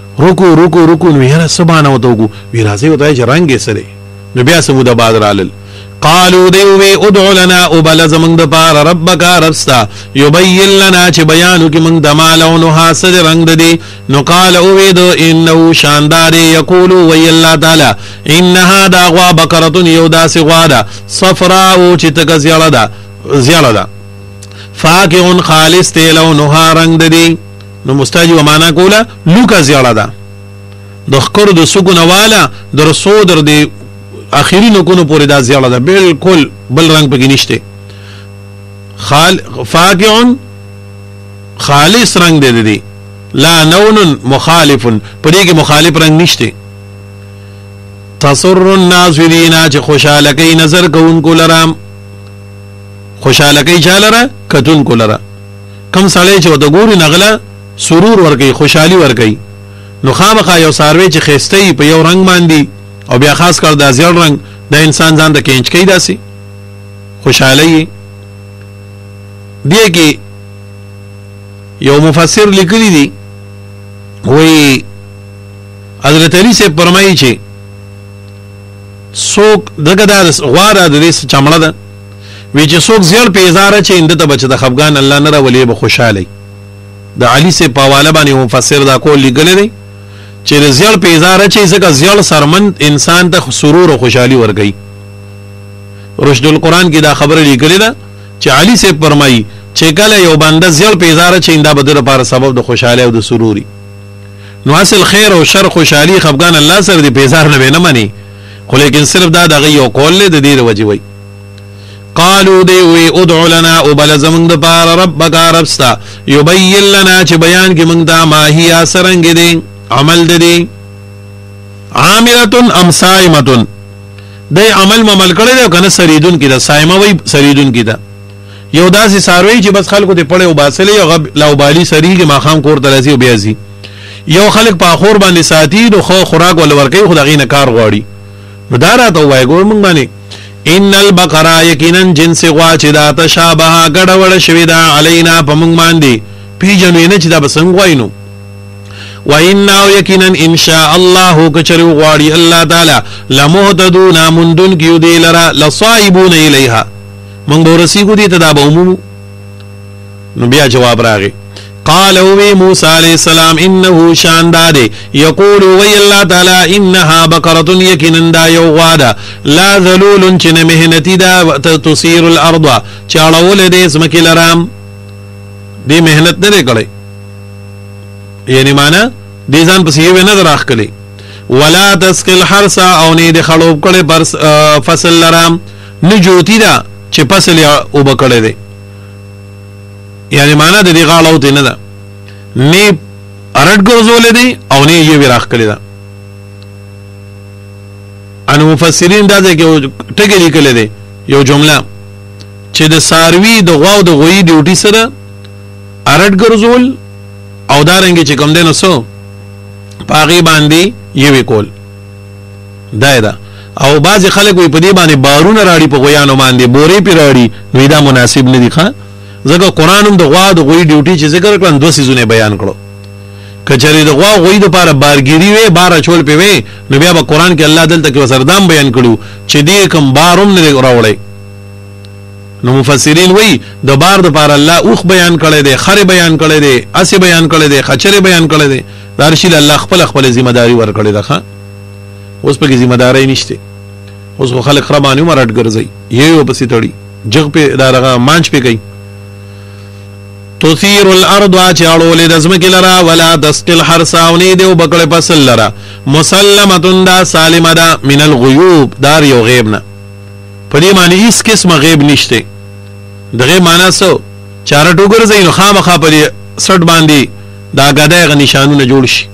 رکو نو یاره سبحانه وتعالى وی راځي وتای چې رنگ سره نو بیا سمو د بادر علل قالو دیوی ادعو لنا وبل زمن د پار ربک ربستا یبین لنا چې بیانو کې من د مالونو حاصل رنگ دی نو قال او وید انه شاندار یقول وی الله تعالی انها دا غوا بقره یودا سی غوا صفراء چې تک زیاله فاقع خالص لونها رنگ دی نو مستاجی و معنا کوله لوکا زیاله ده د خکر د سکون والا در سو در دی اخیری نکونو پوری دا زیاله ده بالکل بل رنگ پکې نشته فاقع خالص رنگ دی لا نون مخالف پدې کې مخالف رنگ نشته تسر الناظرین چې خوشاله کوي نظر کوونکو لرام خوشاله کوي چالره کتون کولره کم سړی چې د ګوري نغله سرور ورګي خوشحالي ورګي نو خامخا یو ساروي چې خېستې په یو رنگ باندې او بیا خاص کر د ازیل رنگ د انسان ځان د کینچ کوي داسي خوشحالي دی کې یو مفسر لیکلی دی وی حضرت علی سے فرمایي چې څوک دغه د غواره د دې چمړه ده وی چې څوک زیړ پیزاره چې اند ته بچ د خفغان الله نه را ولې به خوشاله د علی سے پاواله باندې مفسر دا کول لګل دی چې زیړ پیزاره چې څنګه زیړ سرمن انسان ته سرور او خوشحالي ورګي رشد القرآن کې دا خبره لګل ده چې علی سے فرمایي چې کله یو بنده زیړ پیزاره چې انده بدر لپاره سبب د خوشحالي او د سروري نو اصل خیر او شر خوشحالي خفغان الله سره دی پیزار نه مانی خو لیکن صرف دا دغه یو کول له د دې وجه وي قالو دی وی ادعو لنا وبل زمن د پار ربک ربستا یبین لنا چې بیان کې موږ دا ماهیا سرنګ دی عمل دی عاملتن ام صائمتن دی عمل کړي کنه سریدون کې دا صائمه وی سریدون کې دا یو داسې ساروي چې بس خلکو ته پړې او باسلې او لوبالي سری کې ماخام کور تلاسي او بیازي یو خلک په اخور باندې ساتي نو خو خوراک ول ورکي خو دغې نه کار غواړي نو دا راته وای ګور موږ باندې ان البقره یقینا جنس غوا چې دا تشابه غډوړ شوی دا علینا په موږ باندې پیجنو نه چې دا بسنګ وایو و ان یقینا ان شاء الله کچرو غواړي الله تعالی لمهتدون مندن کیو دی لرا لصائبون الیها من ورسیګو دي ته دا به عموم نو بیا جواب راغی قال وی موسی علیہ السلام انه شانداد یقول وی الله تعالی انها بقره یقینا دا یو غواده لا ذلول چن مهنتی دا تصير الارض چاړول دې اسمکی لرام دې مهنت نه کړي یعنی معنا دې ځان پسې یې نه راخلي ولا تسقي الحرث او نه دې خړوب کړي پر فصل لرام نه جوتی دا چې فصل او بکړي دي یعنی معنا د دې غاړو ته نه ده نه ارټ ګرځول دي او نه یې راخ کړی دا ان مفسرین دا چې ټکی لیکل دي یو جمله چې د ساروی د غواو د غوی ډیوټي سره ارټ ګرځول او دارنګ چې کوم دینو سو پاغي باندې یې وکول دا او بعض خلک وي په دې باندې بارونه راړي په غویانو باندې بورې پی راړي نو دا مناسب نه دي ښا ځکه قران هم د غوا د غوی ډیوټي چې ذکر کړن دوه سيزونه بیان کړو کچری د غوا غوی د لپاره بارګيري وي بار چول پی وي نو بیا په قران کې الله دلته کې وسردام بیان کړو چې دې کوم باروم نه راوړي نو مفسرین وی د بار د لپاره الله اوخ بیان کړي دي خر بیان کړي دي اسی بیان کړي دي خچره بیان کړي دي دارشل الله خپل ذمہ داری ور کړی ده اوس په ذمہ داری نشته اوس خلک خرابانی مرټ ګرځي یو په سیټړي جګ په دارغه مانچ په کوي تثير الارض چاړو له دزمک لرا ولا تسقل حرساوني دیو بکړه فصل لرا مسلمتون دا سالمه دا من الغيوب دار یو غیب نه په دې معنی هیڅ قسم غیب نشته دغه معنا سو چار ټوګر زین خامخا په سټ باندې دا غدای نشانونه جوړ شي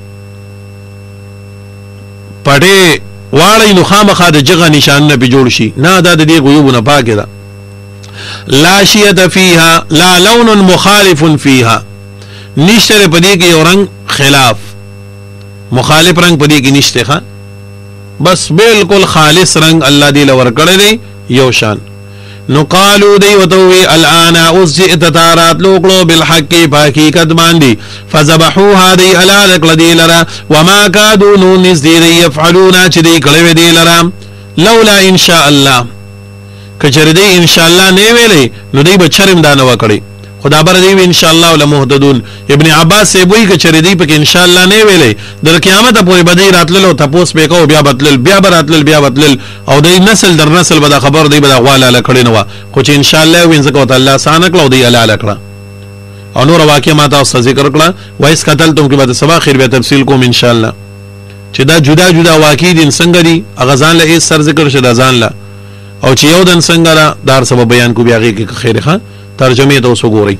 پټه واړی نو خامخا د جګه نشانونه په جوړ شي نه دا د دې غیوبونه پاکه ده لا شیت فیها لا لون مخالف فیها نشتر پدې کې یو رنگ خلاف مخالف رنگ پدې کې نشته ښا بس بالکل خالص رنگ الله دې لور کړی دی یو شان نو قالو دی وتوی الان اوزئت تارات لوکلو بالحق حقیقت باندې فذبحوها دی الا لقدی لرا وما كادوا نذير يفعلون چې دی کړه دی لرا لولا ان شاء الله کچره دی ان شاء الله نه ویلې نو دی به چرم دانه وکړي خدا بر دی ان شاء الله لمهتدون ابن عباس سے وہی کچره دی په ان شاء الله نه ویلې در قیامت پورې بدی راتللو تپوس به کو بیا بدلل او دی نسل در نسل به خبر دی به غواله لکړي نو خو چې ان شاء الله وینځ کو تعالی سانک لو دی الا لکړه او نور واقع ما تاسو ذکر کړه وایس قتلتم کې بعد سبا خیر به تفصیل کوم ان شاء الله چې دا جدا واقع دي څنګه دي اغزان له سر ذکر شدا ځان لا او چې یو دن څنګه را دار سبب بیان کو بیا کې خیر ښه ترجمه ته وګورئ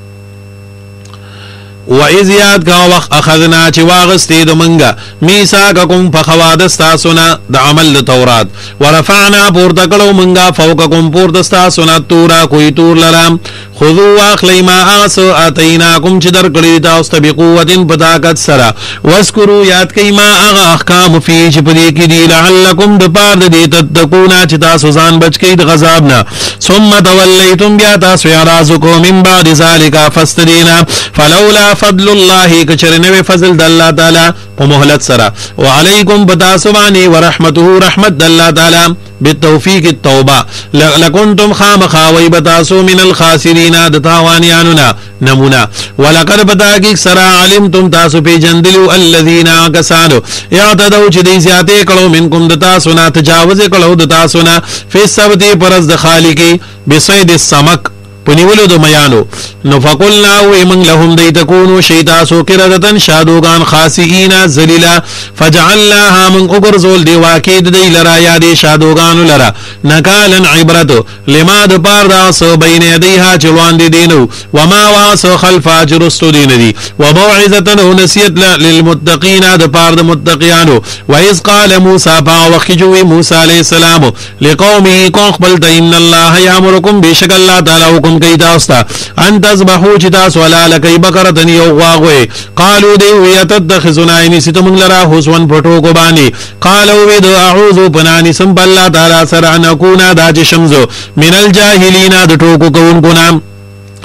وَإِذْ يَادْ کا وقت اخذنا چی واغستی دو منگا میساککم فخوادستاسونا دا عمل تورات ورفعنا پورتکلو منگا فوقکم پورتستاسونا تورا کوئی تور لرام خذو واخلی ما آسو آتیناکم چی در کلی تاست بقوت پتاکت سرا واسکرو یاد کئی ما آغا احکام فی چی پدی کی دی لعلکم دپارد دی تتکونا چی تاسو زان بچ کئی غذابنا ثم تولیتم بیا تاسو یارازکو من بعد ذالکا فستدینا فلولا فضل الله کچرنوی فضل د الله تعالی په مهلت سره وعلیکم بتاسبانی ورحمته رحمت د الله تعالی بالتوفیق التوبه لکنتم خامخاوی بتاسو من الخاسرین د تاوانیاننا نمونه ولقد بتاکی سرا علمتم تاسو پی جندلو الذین کسانو اعتدوا چې دی زیاته کړو منکم د تاسو نه تجاوز کړو د تاسو نه فی السبت پرز د خالقی بصید السمک پنیولو دو میانو نو فقلنا ویمن لهم دی تکونو شیطاسو کردتن شادوگان خاسئین زلیلا فجعلناها من اگرزول دی واقید دی لرا یا دی شادوگانو لرا نکالن عبرتو لما دو پارداسو بین دیها چلوان دی دینو وما واسو خلفا جرستو دین دی وموعظتنو نسیت للمتقین دو پارد متقیانو وإذ قال موسیٰ پا وخجوی موسیٰ علیہ السلام لقومی قوقبلت ان اللہ یامرکم بیشک اللہ تعالی حکم کئی تاستا ان تذبحو چتا سوالا لکی بکرتن یو غواغوی قالو دیو یتتخذنا اینی ستمنگ لرا حسون پھٹو کو بانی قالو وید اعوذو پنانی سنپ اللہ تعالی سر ان اکونا دا چشمزو من الجاہلین دٹوکو کون کنام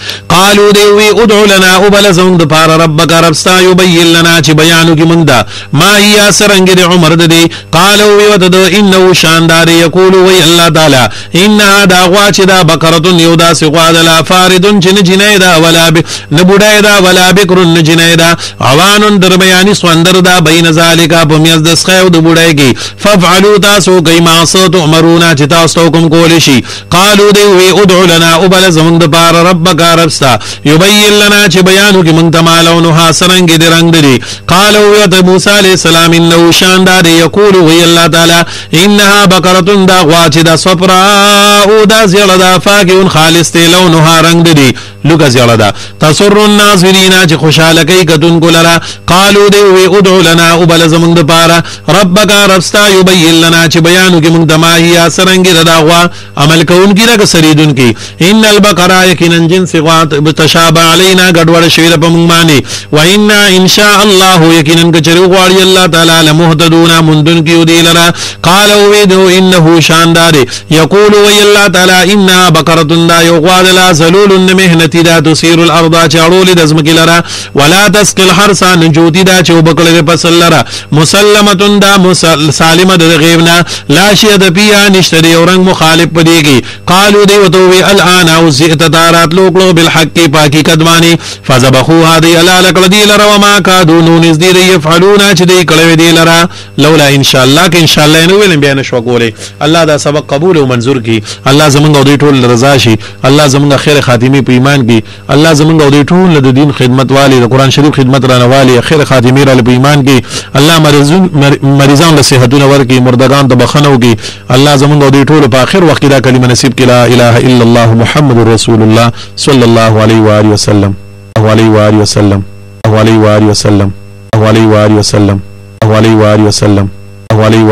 قالو دیوی ادعو لنا ابل زمون د پار ربک ربستا یبین لنا چې بیانو کی مونږ دا ما هي سرنګ د عمر د دی قالو وی ود انه شاندار یقول وی الله تعالی انها دا غوا چې دا بقره یو دا سغوا د لا فاردن چې نه دا ولا نه بډای دا ولا بکر نه جنای دا عوان در بیان سوندر دا بین ذالک په میز د سخیو د بډای کی ففعلوا تاسو کای ما صوت امرونا چې تاسو کوم کول شي قالو دیوی ادعو لنا ابل زمون د پار ربک ربستا یبین لنا چې بیانو کی مونږ تمالونها سرنګ د رنگ دی قالو یا موسی علیہ السلام انه شاندار یقول وی الله تعالی انها بقره دا غوا چې دا صفراء او دا زیړه دا فاکهون خالص ته لونها رنگ دی لوګه زیړه دا تسر الناظرین چې خوشاله کوي کدون ګلرا قالو دی وی ادعو لنا وبل زمون د پاره ربک ربستا یبین لنا چې بیانو کې مونږ دماهیا سرنګ دا غوا عمل کوون کی لکه سریدون کی ان البقره یقینا جنس غوا بتشابه علینا گډوډ شوی په مونږ باندې و ان شاء الله یقینا کچری غواړي الله تعالی لمهتدون مندن کی دی لرا قالوا ویدو انه شاندار یقول وی الله تعالی ان بقره دا یغوال لا زلول مهنتی دا تسیر الارض چاړول د زمکی لرا ولا تسقل حرس نجوتی دا چو بکړه پسل لرا مسلمه دا سالمه د غیبنا لا شی د بیا نشته اورنګ مخالف پدیږي قالوا دی وتوی الان او زئت دارات لوکلو بالحق پاکی کدمانی فذبحوا هذه الا لقدی لرا وما كادوا نذير يفعلون چې دی کړه دی لرا لولا ان شاء الله کې ان شاء الله نو ویل بیان شو کوله الله دا سبق قبول او منظور کی الله زمونږ او دی ټول رضا شي الله زمونږ خیر خاتمه په ایمان کی الله زمونږ او دی ټول د دین خدمت والی د قران شریف خدمت رانه والی خیر خاتمه را په ایمان کی الله مریضان له صحتونه ورکی مردگان د بخنو کی الله زمونږ او دی ټول په اخر وخت دا کلمه نصیب کی لا اله الا الله محمد رسول الله صلی الله علیه و آله وسلم علیه و آله وسلم علیه و آله وسلم علیه و آله وسلم علیه و آله وسلم علیه